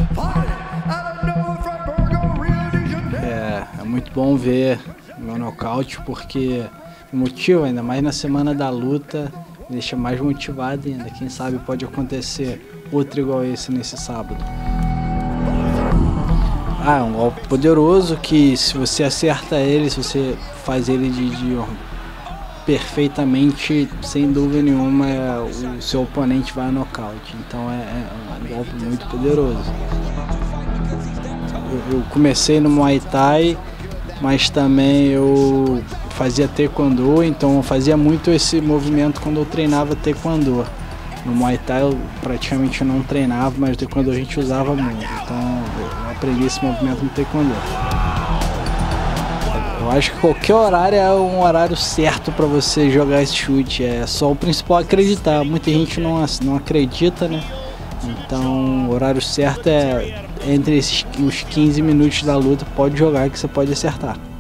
É muito bom ver meu nocaute porque me motiva, ainda mais na semana da luta, me deixa mais motivado ainda. Quem sabe pode acontecer outro igual esse nesse sábado. É um golpe poderoso que se você acerta ele, se você faz ele perfeitamente, sem dúvida nenhuma, o seu oponente vai a nocaute. Então é um golpe muito poderoso. Eu comecei no Muay Thai, mas também eu fazia Taekwondo, então eu fazia muito esse movimento quando eu treinava Taekwondo. No Muay Thai eu praticamente não treinava, mas no Taekwondo a gente usava muito, então eu aprendi esse movimento no Taekwondo. Eu acho que qualquer horário é um horário certo para você jogar esse chute, é só o principal acreditar. Muita gente não acredita, né? Então o horário certo é entre os 15 minutos da luta, pode jogar que você pode acertar.